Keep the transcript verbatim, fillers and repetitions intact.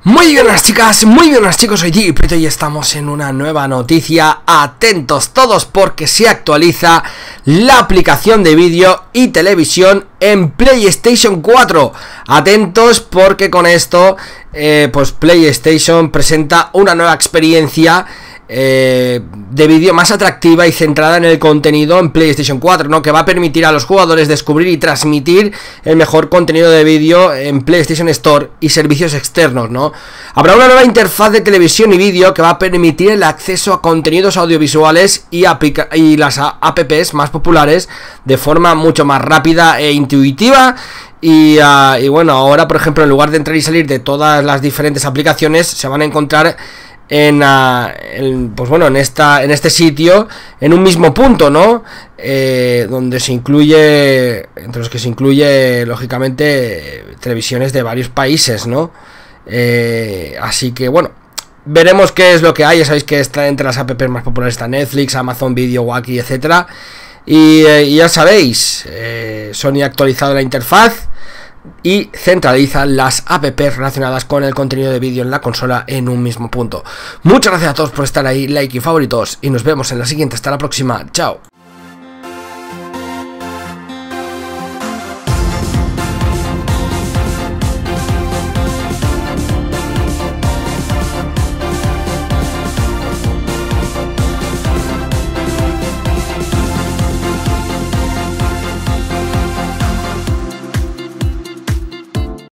Muy buenas chicas, muy buenas chicos, soy Digiprieto y estamos en una nueva noticia. Atentos todos porque se actualiza la aplicación de vídeo y televisión en PlayStation cuatro. Atentos porque con esto eh, pues PlayStation presenta una nueva experiencia Eh, de vídeo más atractiva y centrada en el contenido en PlayStation cuatro, ¿no? Que va a permitir a los jugadores descubrir y transmitir el mejor contenido de vídeo en PlayStation Store y servicios externos, ¿no? Habrá una nueva interfaz de televisión y vídeo que va a permitir el acceso a contenidos audiovisuales y, y las apps más populares de forma mucho más rápida e intuitiva. Y, uh, y bueno, ahora por ejemplo, en lugar de entrar y salir de todas las diferentes aplicaciones, se van a encontrar En, uh, en, pues bueno, en esta en este sitio, en un mismo punto, ¿no? Eh, donde se incluye, entre los que se incluye, lógicamente, televisiones de varios países, ¿no? Eh, así que, bueno, veremos qué es lo que hay. Ya sabéis que está entre las apps más populares está Netflix, Amazon Video, Wacky, etcétera. Y, eh, y ya sabéis, eh, Sony ha actualizado la interfaz y centraliza las apps relacionadas con el contenido de vídeo en la consola en un mismo punto. Muchas gracias a todos por estar ahí, like y favoritos, y nos vemos en la siguiente. Hasta la próxima, chao.